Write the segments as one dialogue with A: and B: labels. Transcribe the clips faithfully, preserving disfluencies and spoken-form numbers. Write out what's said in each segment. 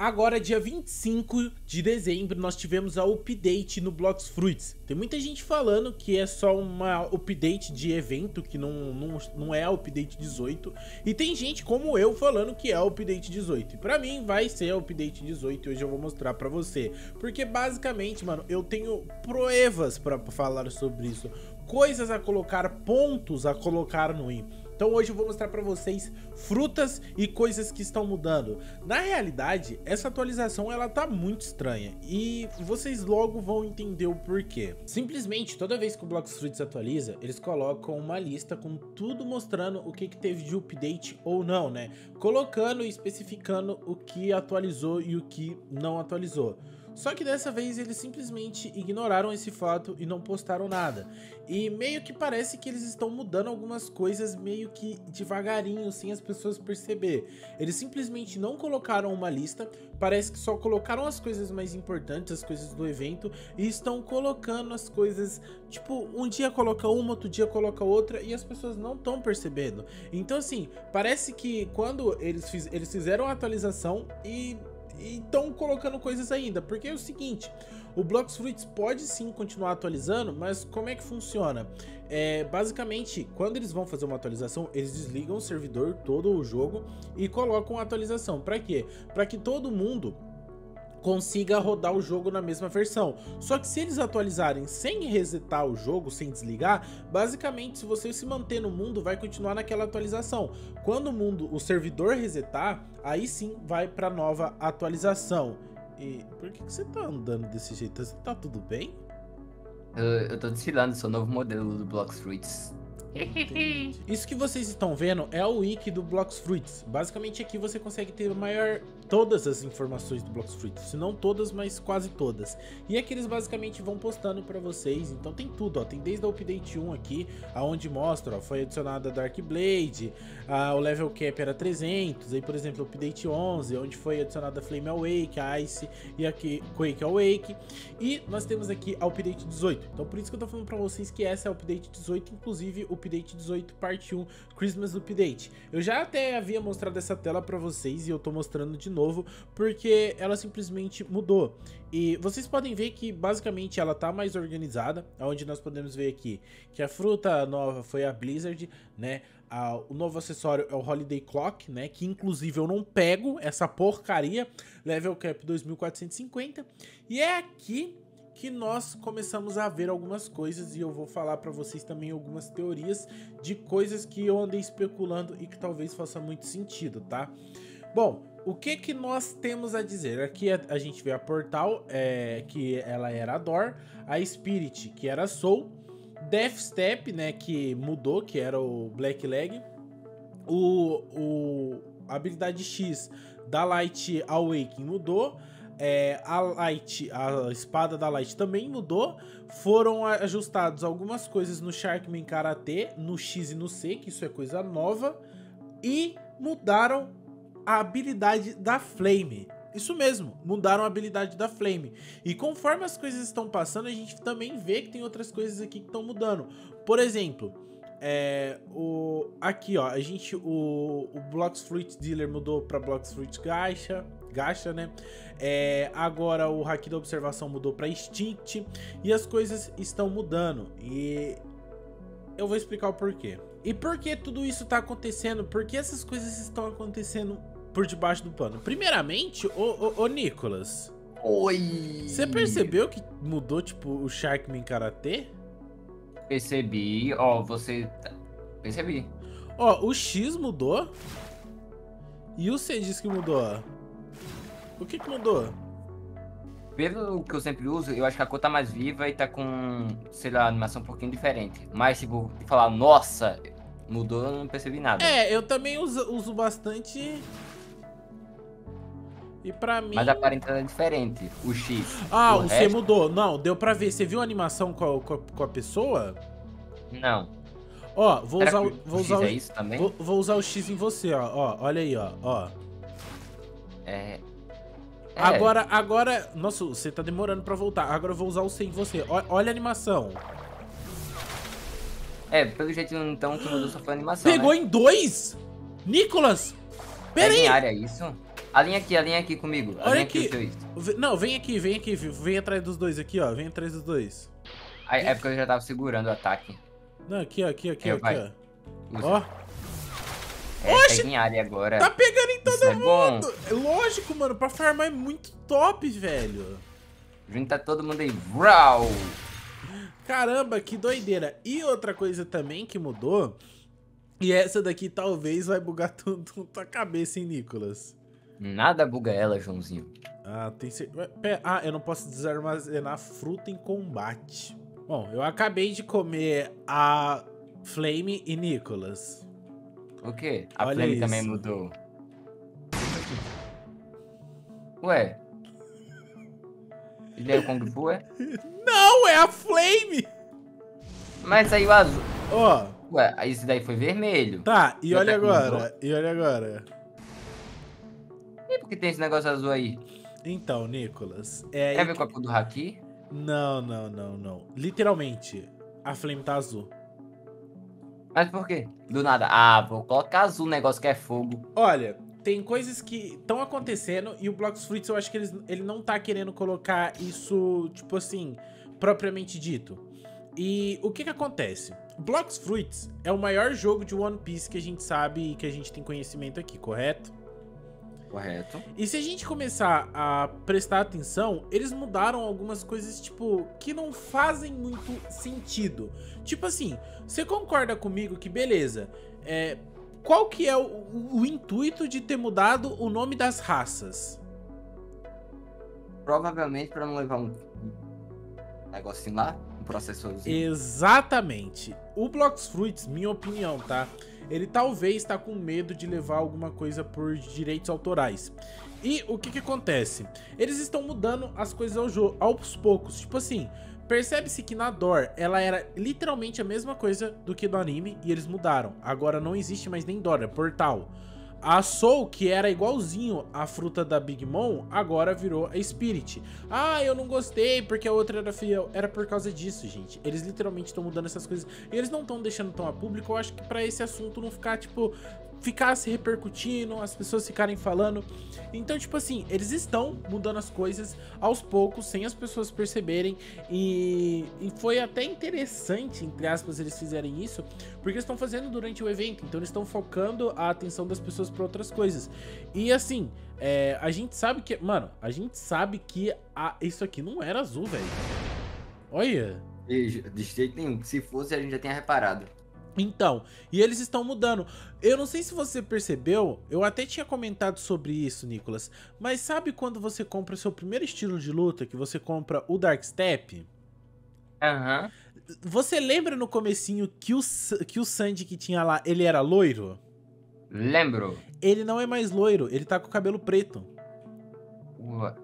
A: Agora, dia vinte e cinco de dezembro, nós tivemos a update no Blox Fruits. Tem muita gente falando que é só uma update de evento, que não, não, não é a update dezoito. E tem gente como eu falando que é a update dezoito. E pra mim vai ser a update dezoito e hoje eu vou mostrar pra você. Porque basicamente, mano, eu tenho provas pra falar sobre isso. Coisas a colocar, pontos a colocar no i. Então hoje eu vou mostrar pra vocês frutas e coisas que estão mudando. Na realidade, essa atualização ela tá muito estranha e vocês logo vão entender o porquê. Simplesmente, toda vez que o Blox Fruits atualiza, eles colocam uma lista com tudo mostrando o que, que teve de update ou não, né? Colocando e especificando o que atualizou e o que não atualizou. Só que dessa vez eles simplesmente ignoraram esse fato e não postaram nada. E meio que parece que eles estão mudando algumas coisas meio que devagarinho, sem as pessoas perceber. Eles simplesmente não colocaram uma lista, parece que só colocaram as coisas mais importantes, as coisas do evento, e estão colocando as coisas, tipo, um dia coloca uma, outro dia coloca outra, e as pessoas não estão percebendo. Então assim, parece que quando eles, fiz, eles fizeram a atualização e... e estão colocando coisas ainda, porque é o seguinte, o Blox Fruits pode sim continuar atualizando, mas como é que funciona? É, basicamente, quando eles vão fazer uma atualização, eles desligam o servidor, todo o jogo, e colocam a atualização. Para quê? Para que todo mundo consiga rodar o jogo na mesma versão. Só que se eles atualizarem sem resetar o jogo, sem desligar, basicamente se você se manter no mundo, vai continuar naquela atualização. Quando o mundo, o servidor resetar, aí sim vai para nova atualização. E por que, que você tá andando desse jeito? Você tá tudo bem?
B: Eu, eu tô desfilando seu novo modelo do Blox Fruits.
A: Entendi. Isso que vocês estão vendo é o wiki do Blox Fruits. Basicamente aqui você consegue ter maior todas as informações do Blox Fruits, se não todas, mas quase todas. E aqui eles basicamente vão postando para vocês. Então tem tudo, ó. Tem desde a update um aqui, aonde mostra, ó, foi adicionada a Dark Blade, a, o level cap era trezentos, aí por exemplo o update onze, onde foi adicionada a Flame Awake, a Ice e aqui Quake Awake. E nós temos aqui a update dezoito. Então por isso que eu tô falando para vocês que essa é a update dezoito, inclusive o update dezoito parte um, Christmas Update. Eu já até havia mostrado essa tela para vocês e eu tô mostrando de novo porque ela simplesmente mudou. E vocês podem ver que basicamente ela tá mais organizada, onde nós podemos ver aqui que a fruta nova foi a Blizzard, né? A, o novo acessório é o Holiday Clock, né? Que inclusive eu não pego essa porcaria, level cap dois mil quatrocentos e cinquenta. E é aqui que nós começamos a ver algumas coisas e eu vou falar para vocês também algumas teorias de coisas que eu andei especulando e que talvez faça muito sentido, tá? Bom, o que que nós temos a dizer? Aqui a, a gente vê a Portal, é, que ela era a Door, a Spirit, que era a Soul, Death Step, né, que mudou, que era o Black Leg, o, o, a habilidade X da Light Awakening mudou, É, a Light, a espada da Light também mudou. Foram ajustados algumas coisas no Sharkman Karate, no X e no C, que isso é coisa nova. E mudaram a habilidade da Flame. Isso mesmo, mudaram a habilidade da Flame. E conforme as coisas estão passando, a gente também vê que tem outras coisas aqui que estão mudando. Por exemplo, é, o, aqui ó, a gente, o, o Blox Fruits Dealer mudou para Blox Fruits Gacha. Gacha, né? É, agora o Haki da Observação mudou para Instinct e as coisas estão mudando e eu vou explicar o porquê. E por que tudo isso tá acontecendo? Por que essas coisas estão acontecendo por debaixo do pano? Primeiramente, ô, ô, ô Nicolas.
B: Oi!
A: Você percebeu que mudou, tipo, o Sharkman Karate?
B: Percebi, ó, você... Percebi.
A: Ó, o X mudou e o C diz que mudou. O que que mudou?
B: Pelo que eu sempre uso, eu acho que a cor tá mais viva e tá com, sei lá, animação um pouquinho diferente. Mas, tipo, de falar, nossa, mudou, eu não percebi nada.
A: É, eu também uso, uso bastante. E pra mim...
B: Mas aparenta é diferente, o X.
A: Ah, o,
B: o
A: C
B: resto...
A: mudou. Não, deu pra ver. Você viu a animação com a, com a, com a pessoa?
B: Não.
A: Ó, vou
B: Será
A: usar
B: que
A: o... Vou
B: o
A: usar
B: X
A: o,
B: é isso também?
A: Vou, vou usar o X em você, ó. Ó, olha aí, ó. ó.
B: É... É.
A: Agora, agora... Nossa, você tá demorando pra voltar. Agora eu vou usar o C em você. Ó, olha a animação.
B: É, pelo jeito então que mudou só foi a animação,
A: Pegou
B: né?
A: em dois? Nicolas! Pera
B: Pega
A: aí!
B: em área isso? Alinha aqui, alinha aqui comigo.
A: Olha
B: Alinha
A: aqui.
B: aqui os dois.
A: Não, vem aqui, vem aqui. Vem atrás dos dois aqui, ó. Vem atrás dos dois.
B: Aí, é porque eu já tava segurando o ataque.
A: Não, aqui, ó, aqui, aqui,
B: É,
A: aqui,
B: vai.
A: ó.
B: Usa.
A: Ó,
B: É,
A: Oxi!
B: pega em área agora.
A: tá pegando em todo
B: Isso é bom.
A: mundo. É lógico, mano. Pra farmar é muito top, velho.
B: Junta todo mundo aí. Vrau!
A: Caramba, que doideira. E outra coisa também que mudou. E essa daqui talvez vai bugar tudo tua cabeça, hein, Nicolas?
B: Nada buga ela, Joãozinho.
A: Ah, tem certeza. Ah, eu não posso desarmazenar fruta em combate. Bom, eu acabei de comer a Flame e Nicolas.
B: O quê? A
A: Olha
B: Flame
A: isso.
B: também mudou. Ué? Ele é o Kung Fu, é?
A: Não, é a Flame!
B: Mas saiu azul.
A: Ó,
B: Ué, esse daí foi vermelho.
A: tá, e
B: Já
A: olha
B: tá com
A: agora, e olha agora.
B: E por que tem esse negócio azul aí?
A: Então, Nicolas, é aí
B: Tem a ver
A: que-
B: com a cor do Haki?
A: Não, não, não, não. Literalmente, a Flame tá azul.
B: Mas por quê? Do nada. Ah, vou colocar azul, negócio que é fogo.
A: Olha, tem coisas que estão acontecendo e o Blox Fruits eu acho que eles, ele não tá querendo colocar isso, tipo assim, propriamente dito. E o que que acontece? Blox Fruits é o maior jogo de One Piece que a gente sabe e que a gente tem conhecimento aqui, correto?
B: Correto.
A: E se a gente começar a prestar atenção, eles mudaram algumas coisas, tipo, que não fazem muito sentido. Tipo assim, você concorda comigo que, beleza, é, qual que é o, o- o intuito de ter mudado o nome das raças?
B: Provavelmente pra não levar um negocinho lá, um processorzinho.
A: Exatamente. O Blox Fruits, minha opinião, tá? Ele talvez tá com medo de levar alguma coisa por direitos autorais. E o que que acontece? Eles estão mudando as coisas ao jogo aos poucos. Tipo assim, percebe-se que na Dor ela era literalmente a mesma coisa do que no anime e eles mudaram. Agora não existe mais nem Dor, é Portal. A Soul, que era igualzinho a fruta da Big Mom, agora virou a Spirit. Ah, eu não gostei porque a outra era fiel. Era por causa disso, gente. Eles literalmente estão mudando essas coisas. E eles não estão deixando tão a público. Eu acho que pra esse assunto não ficar, tipo... Ficar se repercutindo, as pessoas ficarem falando. Então, tipo assim, eles estão mudando as coisas aos poucos, sem as pessoas perceberem. E, e foi até interessante, entre aspas, eles fizerem isso, porque eles estão fazendo durante o evento. Então, eles estão focando a atenção das pessoas para outras coisas. E assim, é, a gente sabe que... Mano, a gente sabe que a, isso aqui não era azul, velho. Olha...
B: E, de jeito nenhum. Se fosse, a gente já tinha reparado.
A: Então, e eles estão mudando. Eu não sei se você percebeu, eu até tinha comentado sobre isso, Nicolas, mas sabe quando você compra o seu primeiro estilo de luta, que você compra o Dark Step?
B: Aham.
A: Você lembra no comecinho que o, Sa- que o Sandy que tinha lá, ele era loiro?
B: Lembro.
A: Ele não é mais loiro, ele tá com o cabelo preto.
B: Ué.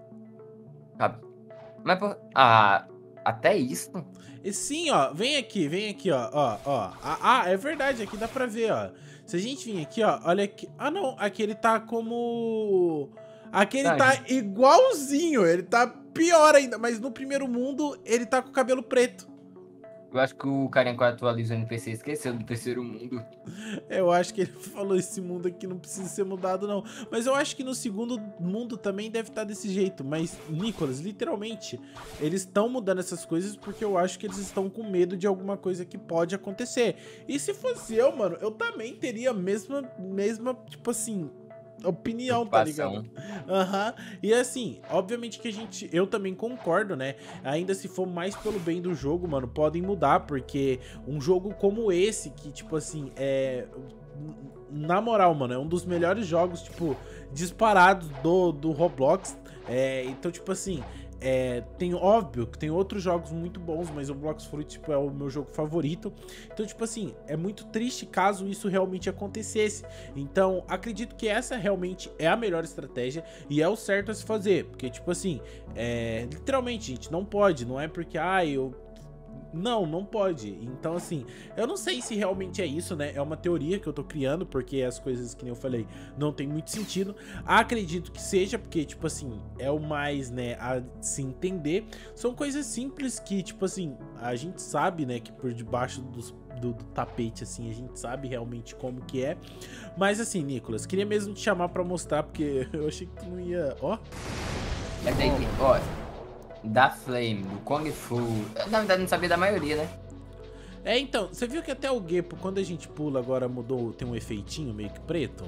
B: Tá. Mas, por... Ah, até isso?
A: E sim, ó, vem aqui, vem aqui, ó, ó, ó. Ah, ah, é verdade, aqui dá pra ver, ó. Se a gente vir aqui, ó, olha aqui. Ah, não, aqui ele tá como... Aqui ele
B: Tá,
A: tá igualzinho, ele tá pior ainda, mas no primeiro mundo ele tá com o cabelo preto.
B: Eu acho que o carinha que atualizou o N P C esqueceu do terceiro mundo.
A: Eu acho que ele falou, esse mundo aqui não precisa ser mudado, não. Mas eu acho que no segundo mundo também deve estar desse jeito. Mas, Nicolas, literalmente, eles estão mudando essas coisas porque eu acho que eles estão com medo de alguma coisa que pode acontecer. E se fosse eu, mano, eu também teria a mesma, mesma, tipo assim... opinião, tá ligado? Aham. Uhum. E assim, obviamente que a gente, eu também concordo, né? Ainda se for mais pelo bem do jogo, mano, podem mudar, porque um jogo como esse, que tipo assim, é... na moral, mano, é um dos melhores jogos, tipo, disparados do, do Roblox. É, então, tipo assim, é, tem, óbvio, que tem outros jogos muito bons, mas o Blox Fruit, tipo, é o meu jogo favorito. Então, tipo assim, é muito triste caso isso realmente acontecesse. Então, acredito que essa realmente é a melhor estratégia e é o certo a se fazer. Porque, tipo assim, é, literalmente, gente, não pode. Não é porque, ah, eu... Não, não pode. Então, assim, eu não sei se realmente é isso, né? É uma teoria que eu tô criando, porque as coisas que nem eu falei não tem muito sentido. Acredito que seja, porque, tipo assim, é o mais, né, a se entender. São coisas simples que, tipo assim, a gente sabe, né, que por debaixo dos Do, do tapete, assim, a gente sabe realmente como que é. Mas assim, Nicolas, queria mesmo te chamar pra mostrar, porque eu achei que tu não ia... Ó.
B: É daí, ó, da Flame, do Kung Fu. Na verdade, não sabia da maioria, né?
A: É, então, você viu que até o Geppo, quando a gente pula agora, mudou, tem um efeitinho meio que preto?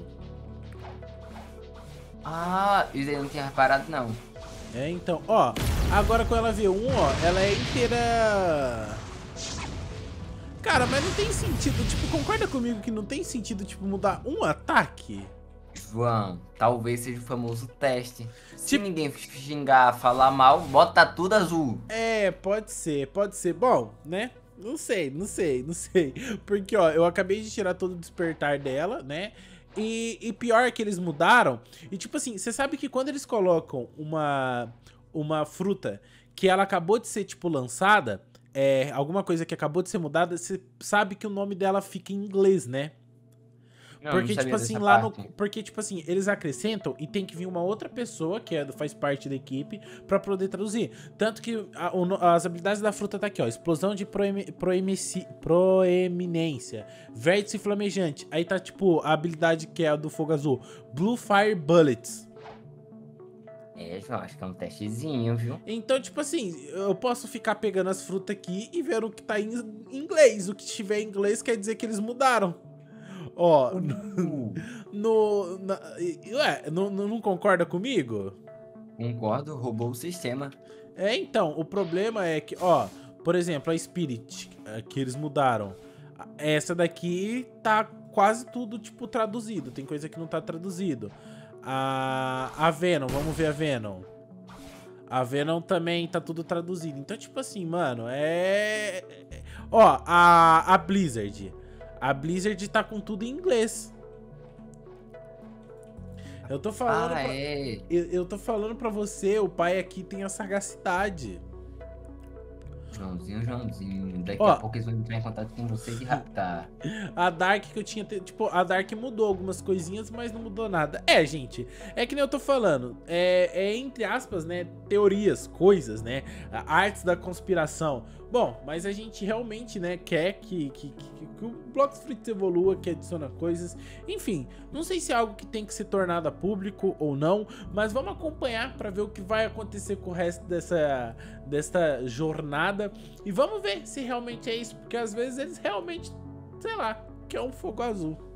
B: Ah, isso aí eu não tinha reparado, não.
A: É, então, ó, agora com ela V um, ó, ela é inteira... Cara, mas não tem sentido, tipo, concorda comigo que não tem sentido, tipo, mudar um ataque?
B: João, talvez seja o famoso teste. Se
A: Tipo-
B: ninguém xingar, falar mal, bota tudo azul.
A: É, pode ser, pode ser. Bom, né? Não sei, não sei, não sei. Porque, ó, eu acabei de tirar todo o despertar dela, né? E, e pior que eles mudaram. E, tipo assim, você sabe que quando eles colocam uma, uma fruta que ela acabou de ser, tipo, lançada, é, alguma coisa que acabou de ser mudada, você sabe que o nome dela fica em inglês, né?
B: Não,
A: Porque,
B: não sabia
A: tipo assim,
B: dessa
A: lá no.
B: parte.
A: Porque, tipo assim, eles acrescentam e tem que vir uma outra pessoa que é, faz parte da equipe pra poder traduzir. Tanto que a- o no- as habilidades da fruta tá aqui, ó. Explosão de proemi, proemici- proeminência. Vértice flamejante. Aí tá, tipo, a habilidade que é a do fogo azul. Blue Fire Bullets.
B: É, João, acho que é um testezinho, viu?
A: Então, tipo assim, eu posso ficar pegando as frutas aqui e ver o que tá em inglês. O que tiver em inglês quer dizer que eles mudaram. Ó,
B: Uh,
A: no. Na, ué, não, não concorda comigo?
B: concordo, roubou o sistema.
A: É, então, o problema é que, ó, por exemplo, a Spirit, é, que eles mudaram. Essa daqui tá quase tudo, tipo, traduzido. Tem coisa que não tá traduzido. A, a Venom, vamos ver a Venom. A Venom também tá tudo traduzido. Então, tipo assim, mano, é... é- Ó, a, a Blizzard. A Blizzard tá com tudo em inglês. Eu tô falando
B: Ah,
A: pra...
B: é.
A: Eu, eu tô falando pra você, o pai aqui tem a sagacidade.
B: Joãozinho, Joãozinho. Daqui
A: Ó.
B: a pouco eles vão entrar em contato com você e raptar.
A: A Dark que eu tinha... te- Tipo, a Dark mudou algumas coisinhas, mas não mudou nada. É, gente, é que nem eu tô falando. É, é entre aspas, né, teorias, coisas, né, artes da conspiração. Bom, mas a gente realmente, né, quer que, que, que, que o Blox Fruits evolua, que adiciona coisas. Enfim, não sei se é algo que tem que ser tornado a público ou não, mas vamos acompanhar pra ver o que vai acontecer com o resto dessa, dessa jornada. E vamos ver se realmente é isso, porque às vezes eles realmente, sei lá, quer um fogo azul.